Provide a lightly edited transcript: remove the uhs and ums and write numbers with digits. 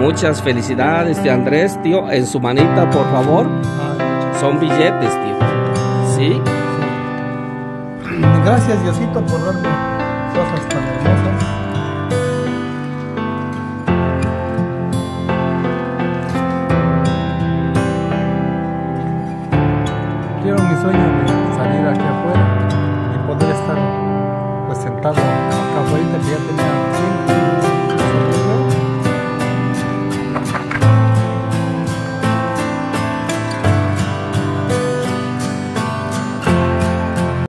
Muchas felicidades, tío Andrés, tío. En su manita, por favor. Son billetes, tío. ¿Sí? Gracias, Diosito, por darme cosas tan hermosas. Quiero mi sueño